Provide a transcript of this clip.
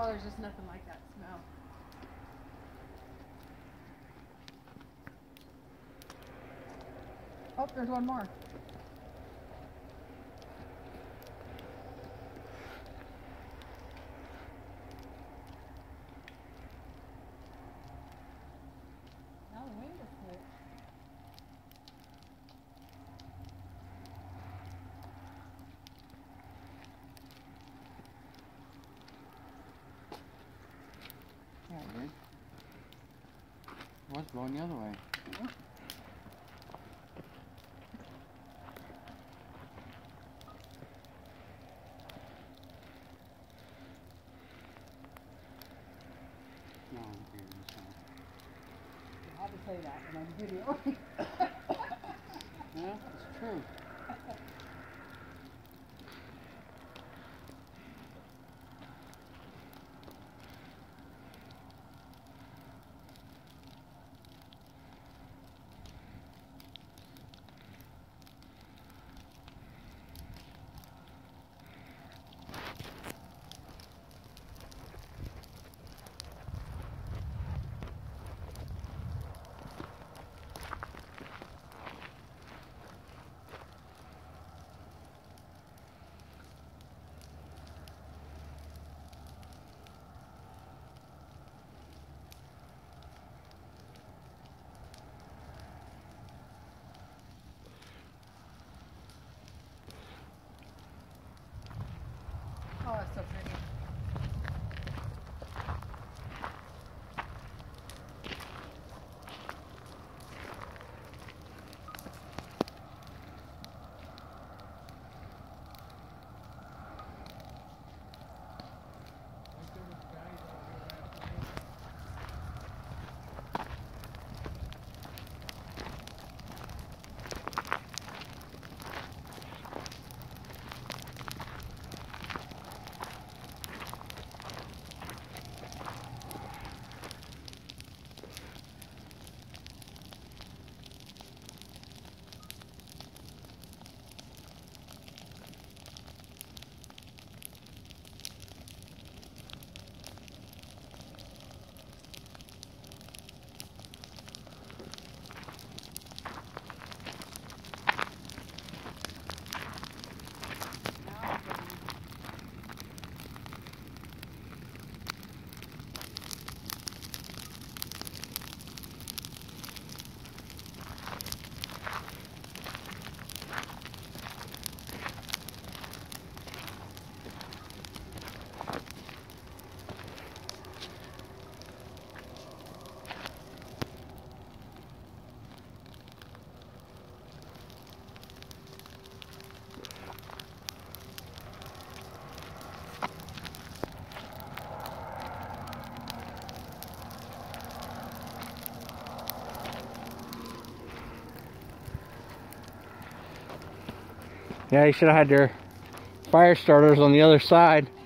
Oh, there's just nothing like that smell. Oh, there's one more. Now the wind is switched. Yeah, it did. It was blowing the other way. Yeah. No, I'm hearing this one. You had to say that when I'm videoing. Yeah, it's true. Oh, it's so pretty. Yeah, you should have had your fire starters on the other side.